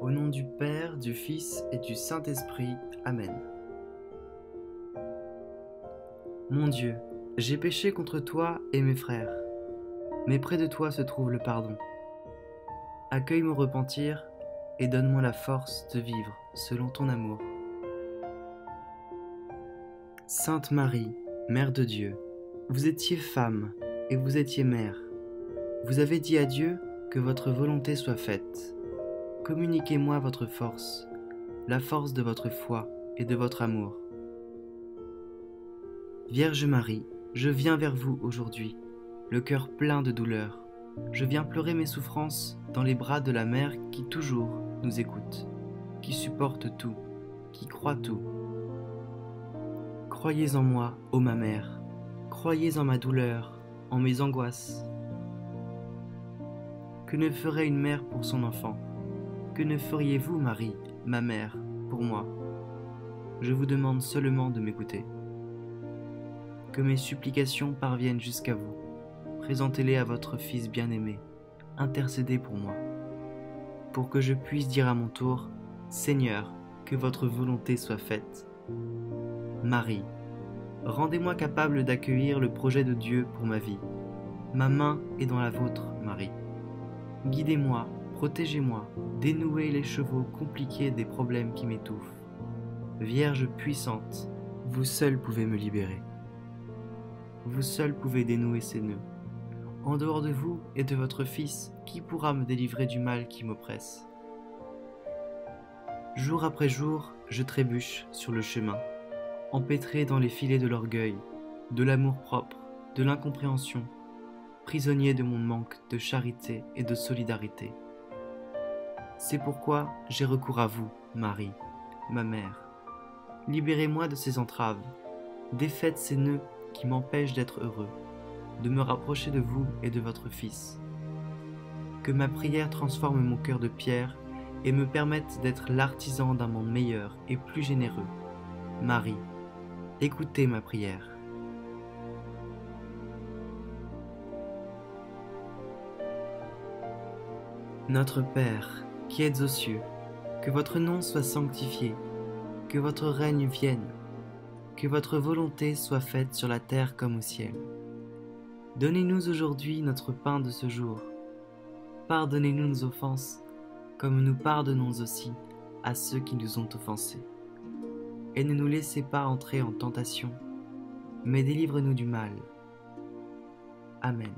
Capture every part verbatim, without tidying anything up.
Au nom du Père, du Fils et du Saint-Esprit. Amen. Mon Dieu, j'ai péché contre toi et mes frères, mais près de toi se trouve le pardon. Accueille mon repentir et donne-moi la force de vivre selon ton amour. Sainte Marie, Mère de Dieu, vous étiez femme et vous étiez mère. Vous avez dit à Dieu que votre volonté soit faite. Communiquez-moi votre force, la force de votre foi et de votre amour. Vierge Marie, je viens vers vous aujourd'hui, le cœur plein de douleur. Je viens pleurer mes souffrances dans les bras de la Mère qui toujours nous écoute, qui supporte tout, qui croit tout. Croyez en moi, ô ma Mère, croyez en ma douleur, en mes angoisses. Que ne ferait une mère pour son enfant? Que ne feriez-vous, Marie, ma mère, pour moi? Je vous demande seulement de m'écouter. Que mes supplications parviennent jusqu'à vous. Présentez-les à votre Fils bien-aimé. Intercédez pour moi. Pour que je puisse dire à mon tour, Seigneur, que votre volonté soit faite. Marie, rendez-moi capable d'accueillir le projet de Dieu pour ma vie. Ma main est dans la vôtre, Marie. Guidez-moi, protégez-moi, dénouez les chevaux compliqués des problèmes qui m'étouffent. Vierge puissante, vous seule pouvez me libérer. Vous seule pouvez dénouer ces nœuds. En dehors de vous et de votre Fils, qui pourra me délivrer du mal qui m'oppresse? Jour après jour, je trébuche sur le chemin, empêtré dans les filets de l'orgueil, de l'amour-propre, de l'incompréhension, prisonnier de mon manque de charité et de solidarité. C'est pourquoi j'ai recours à vous, Marie, ma mère. Libérez-moi de ces entraves, défaites ces nœuds qui m'empêchent d'être heureux, de me rapprocher de vous et de votre Fils. Que ma prière transforme mon cœur de pierre et me permette d'être l'artisan d'un monde meilleur et plus généreux. Marie, écoutez ma prière. Notre Père, qui êtes aux cieux, que votre nom soit sanctifié, que votre règne vienne, que votre volonté soit faite sur la terre comme au ciel. Donnez-nous aujourd'hui notre pain de ce jour. Pardonnez-nous nos offenses, comme nous pardonnons aussi à ceux qui nous ont offensés. Et ne nous laissez pas entrer en tentation, mais délivre-nous du mal. Amen.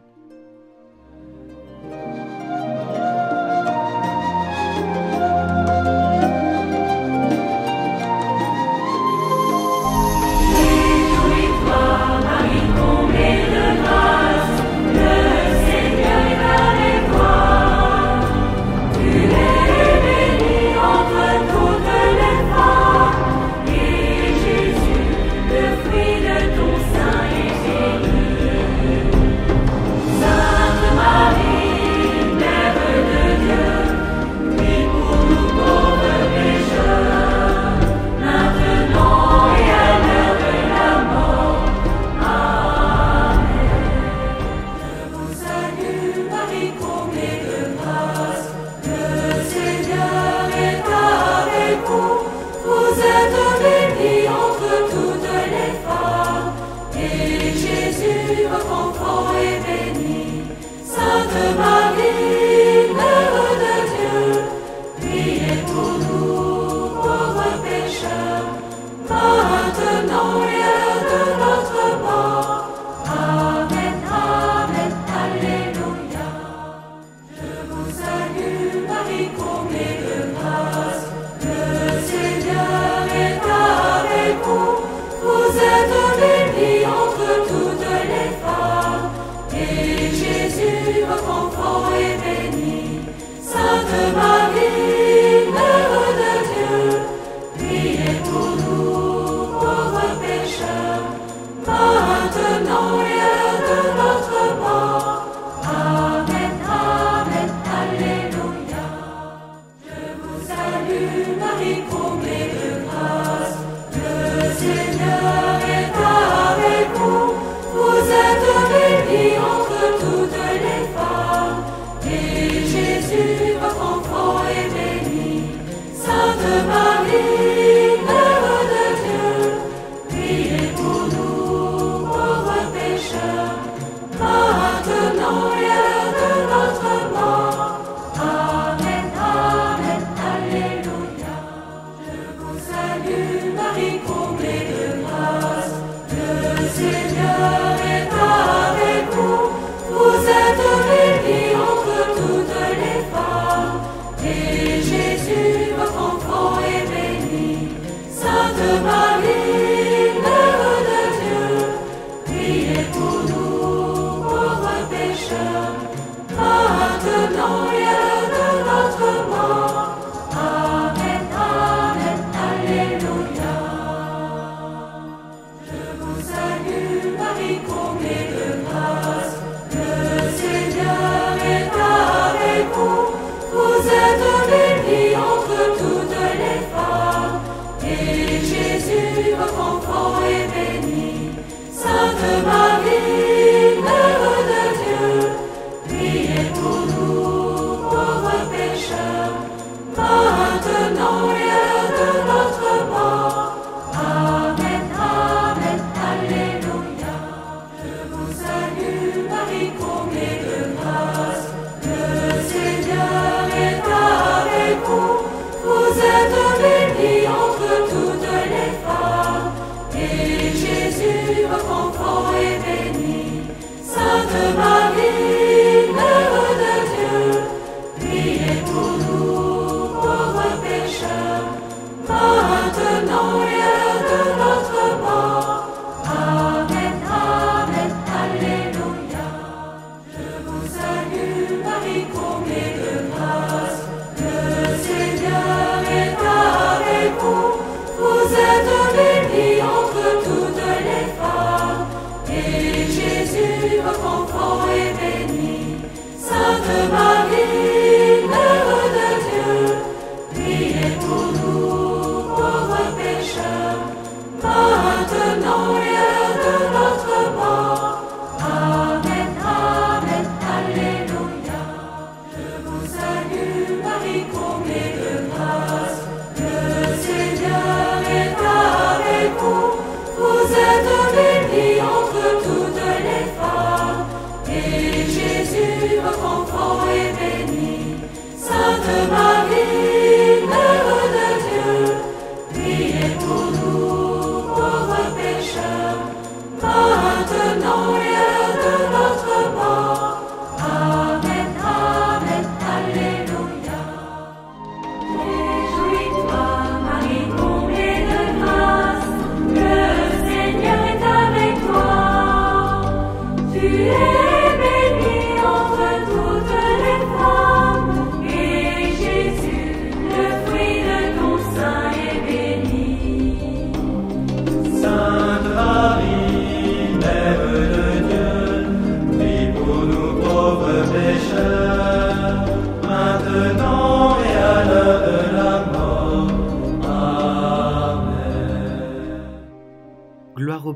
Sainte Marie,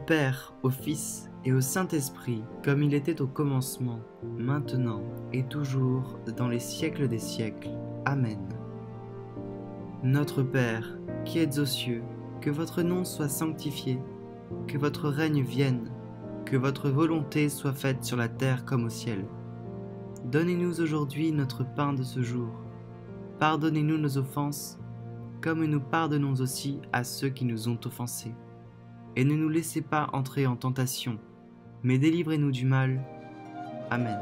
Père, au Fils et au Saint-Esprit, comme il était au commencement, maintenant et toujours, dans les siècles des siècles. Amen. Notre Père, qui êtes aux cieux, que votre nom soit sanctifié, que votre règne vienne, que votre volonté soit faite sur la terre comme au ciel. Donnez-nous aujourd'hui notre pain de ce jour. Pardonnez-nous nos offenses, comme nous pardonnons aussi à ceux qui nous ont offensés. Et ne nous laissez pas entrer en tentation, mais délivrez-nous du mal. Amen.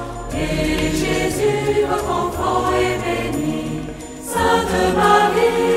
Jésus, votre enfant est béni. Sainte Marie,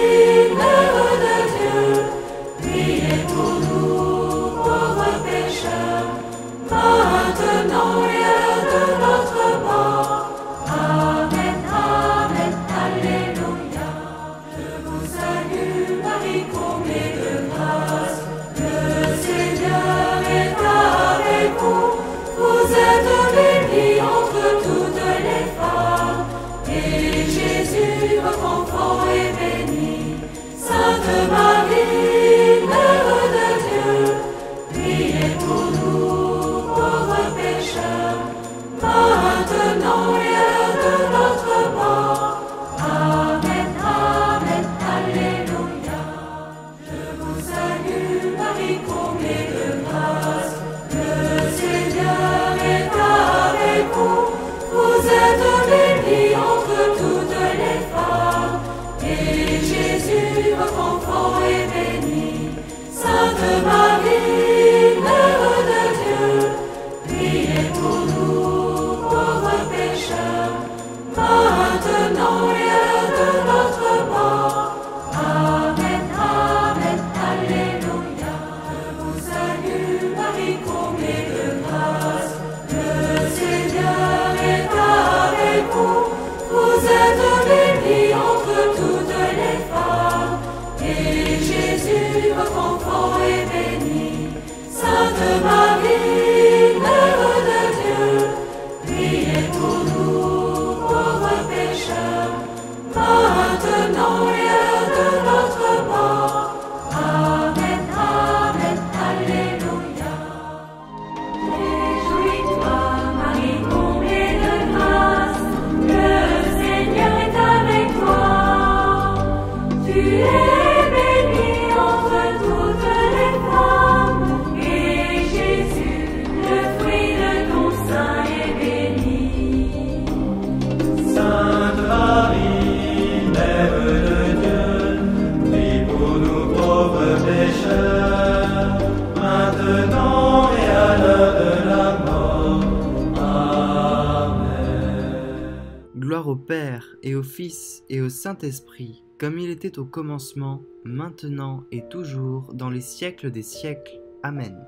et au Fils et au Saint-Esprit, comme il était au commencement, maintenant et toujours, dans les siècles des siècles. Amen.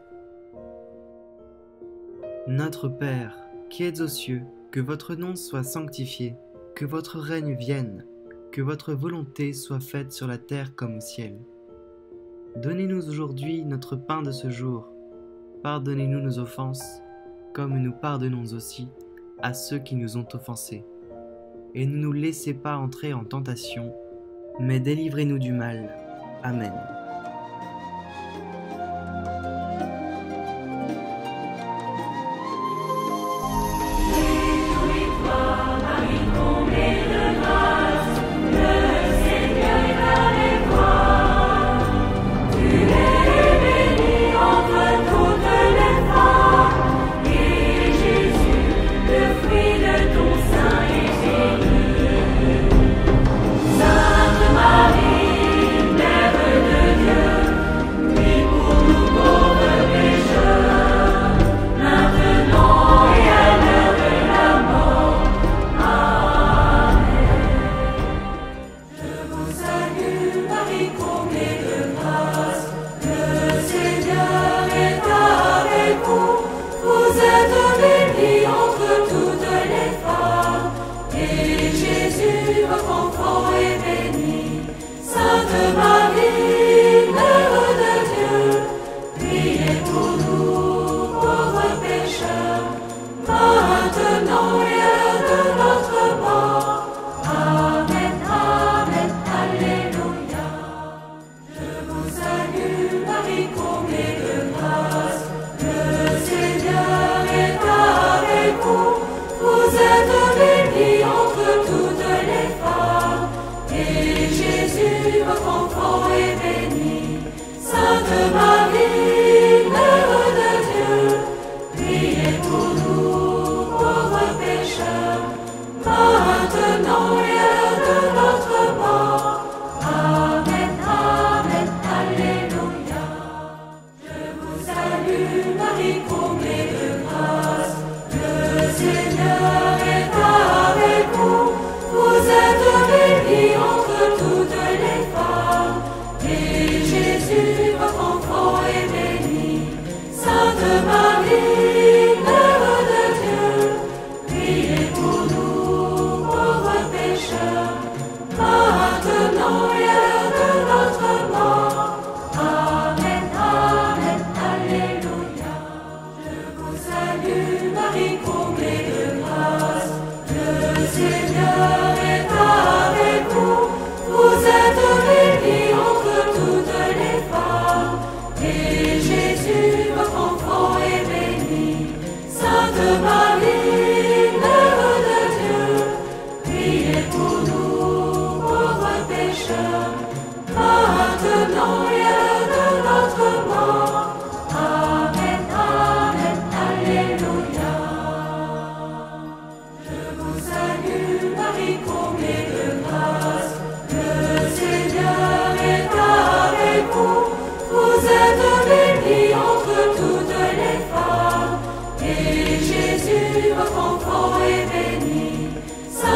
Notre Père, qui êtes aux cieux, que votre nom soit sanctifié, que votre règne vienne, que votre volonté soit faite sur la terre comme au ciel. Donnez-nous aujourd'hui notre pain de ce jour. Pardonnez-nous nos offenses, comme nous pardonnons aussi à ceux qui nous ont offensés. Et ne nous laissez pas entrer en tentation, mais délivrez-nous du mal. Amen.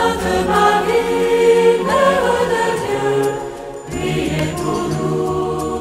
Sainte Marie, Mère de Dieu, priez pour nous.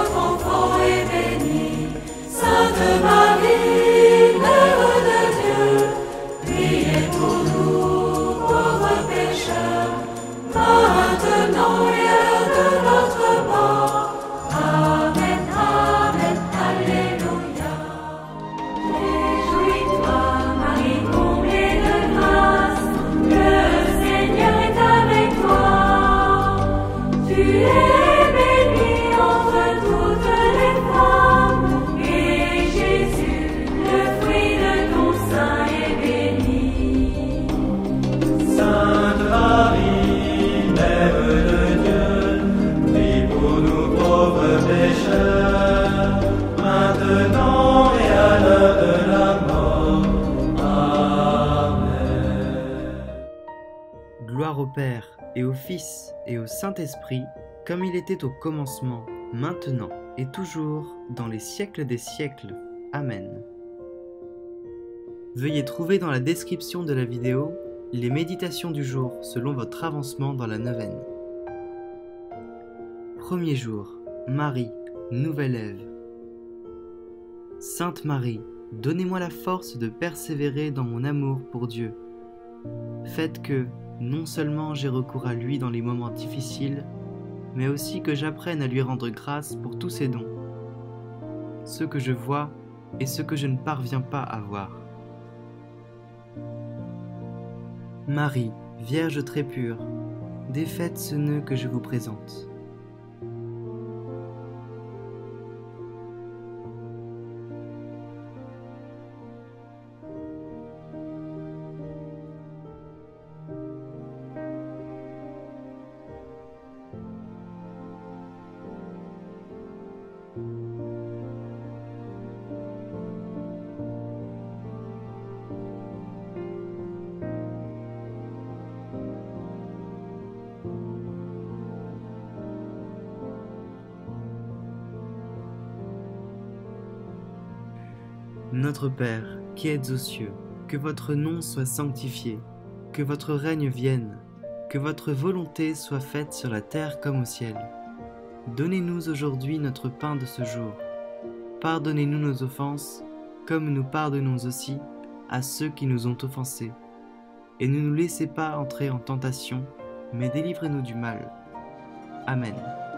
votre enfant est béni. Sainte Marie, Mère de Dieu, priez pour nous, pauvres pécheurs, maintenant et à l'heure de notre mort. Amen, Amen, Alléluia. Réjouis-toi, Marie, comblée de grâce, le Seigneur est avec toi. Tu es bénie entre toutes les femmes, et Jésus, le fruit de ton sein, est béni. Sainte Marie, Mère de Dieu, prie pour nous pauvres pécheurs, maintenant et à l'heure de la mort. Amen. Gloire au Père, et au Fils, et au Saint-Esprit, comme il était au commencement, maintenant, et toujours, dans les siècles des siècles. Amen. Veuillez trouver dans la description de la vidéo les méditations du jour selon votre avancement dans la neuvaine. Premier jour, Marie, nouvelle Ève. Sainte Marie, donnez-moi la force de persévérer dans mon amour pour Dieu. Faites que, non seulement j'ai recours à lui dans les moments difficiles, mais aussi que j'apprenne à lui rendre grâce pour tous ses dons, ceux que je vois et ceux que je ne parviens pas à voir. Marie, Vierge très pure, défaites ce nœud que je vous présente. Notre Père, qui êtes aux cieux, que votre nom soit sanctifié, que votre règne vienne, que votre volonté soit faite sur la terre comme au ciel. Donnez-nous aujourd'hui notre pain de ce jour. Pardonnez-nous nos offenses, comme nous pardonnons aussi à ceux qui nous ont offensés. Et ne nous laissez pas entrer en tentation, mais délivrez-nous du mal. Amen.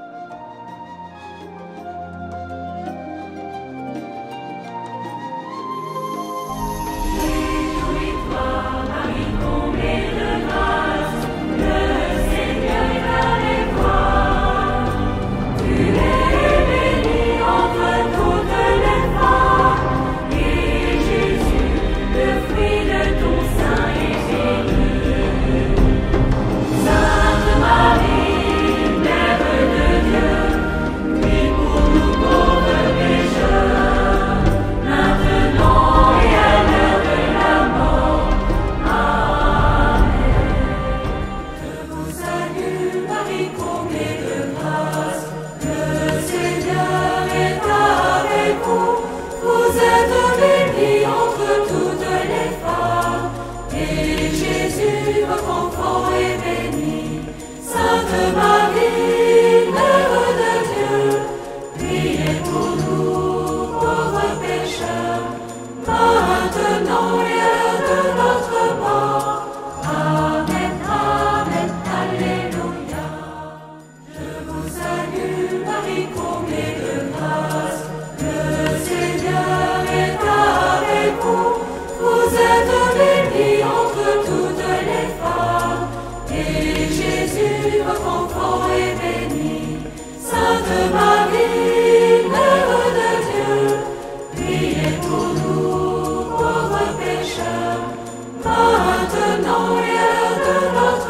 Maintenant et à l'heure de notre mort. Amen, Amen, Alléluia. Je vous salue, Marie, comblée de grâce, le Seigneur est avec vous. Vous êtes bénie entre toutes les femmes, et Jésus, votre enfant, est béni. Sainte Marie, Mère de Dieu, priez pour nous, pauvres pécheurs, maintenant et à l'heure de notre mort. Amen, Amen,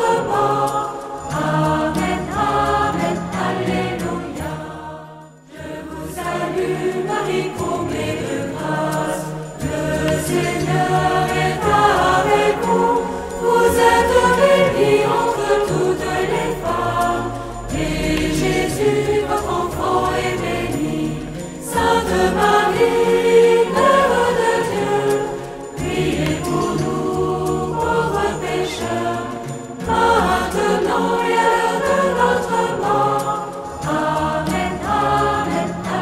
Alléluia. Je vous salue, Marie, comblée de grâce, le Seigneur est avec vous. Vous êtes bénie entre toutes les femmes, et Jésus, votre enfant, est béni. Sainte Marie, Mère de Dieu, priez pour nous, pauvres pécheurs, maintenant et à l'heure de notre mort. Amen, Amen,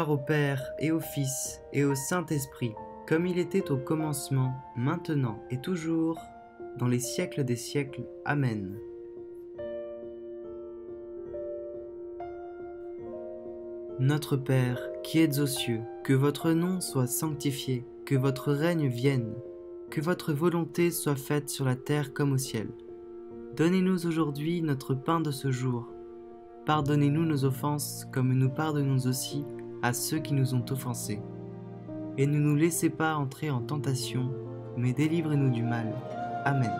Gloire au Père et au Fils et au Saint-Esprit, comme il était au commencement, maintenant et toujours, dans les siècles des siècles. Amen. Notre Père, qui êtes aux cieux, que votre nom soit sanctifié, que votre règne vienne, que votre volonté soit faite sur la terre comme au ciel. Donnez-nous aujourd'hui notre pain de ce jour. Pardonnez-nous nos offenses, comme nous pardonnons aussi à ceux qui nous ont offensés. Et ne nous laissez pas entrer en tentation, mais délivrez-nous du mal. Amen.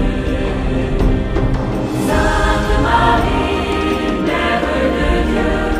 Sainte Marie, Mère de Dieu,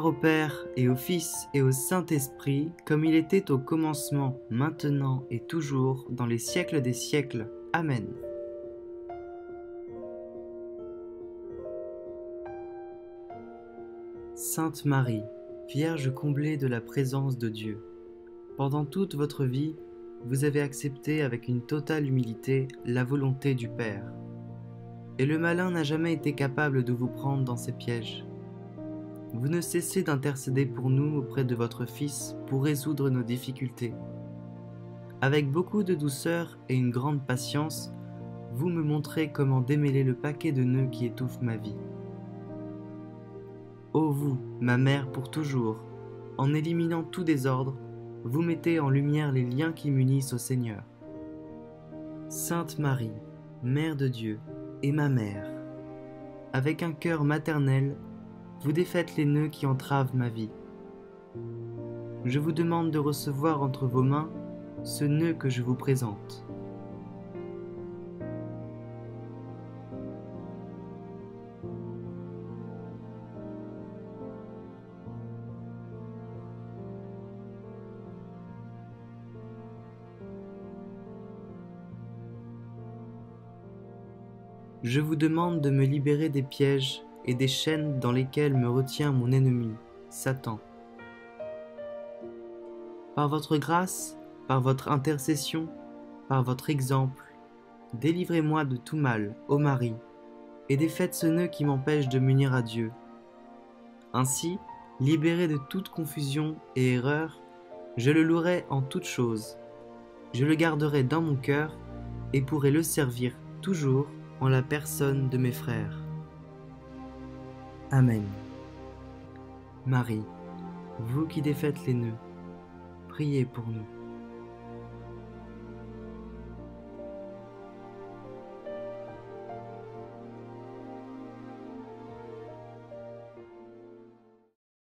Gloire au Père, et au Fils, et au Saint-Esprit, comme il était au commencement, maintenant et toujours, dans les siècles des siècles. Amen. Sainte Marie, Vierge comblée de la présence de Dieu, pendant toute votre vie, vous avez accepté avec une totale humilité la volonté du Père. Et le malin n'a jamais été capable de vous prendre dans ses pièges. Vous ne cessez d'intercéder pour nous auprès de votre Fils pour résoudre nos difficultés. Avec beaucoup de douceur et une grande patience, vous me montrez comment démêler le paquet de nœuds qui étouffe ma vie. Ô vous, ma mère pour toujours, en éliminant tout désordre, vous mettez en lumière les liens qui m'unissent au Seigneur. Sainte Marie, Mère de Dieu et ma mère, avec un cœur maternel, vous défaites les nœuds qui entravent ma vie. Je vous demande de recevoir entre vos mains ce nœud que je vous présente. Je vous demande de me libérer des pièges et des chaînes dans lesquelles me retient mon ennemi, Satan. Par votre grâce, par votre intercession, par votre exemple, délivrez-moi de tout mal, ô Marie, et défaites ce nœud qui m'empêche de m'unir à Dieu. Ainsi, libéré de toute confusion et erreur, je le louerai en toutes choses. Je le garderai dans mon cœur et pourrai le servir toujours en la personne de mes frères. Amen. Marie, vous qui défaites les nœuds, priez pour nous.